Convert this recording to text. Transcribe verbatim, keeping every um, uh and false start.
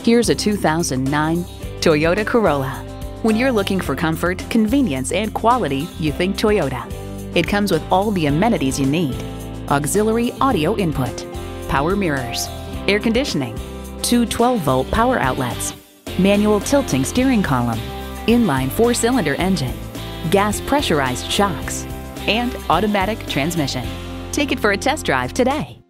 Here's a two thousand nine Toyota Corolla. When you're looking for comfort, convenience, and quality, you think Toyota. It comes with all the amenities you need: auxiliary audio input, power mirrors, air conditioning, two twelve volt power outlets, manual tilting steering column, inline four-cylinder engine, gas pressurized shocks, and automatic transmission. Take it for a test drive today.